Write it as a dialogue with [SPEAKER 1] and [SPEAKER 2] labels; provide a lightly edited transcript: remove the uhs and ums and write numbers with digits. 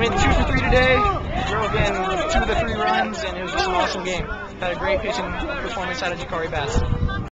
[SPEAKER 1] went 2 for 3 today, drove in 2 of the 3 runs, and it was just an awesome game. Had a great pitching performance out of Jakari Bass.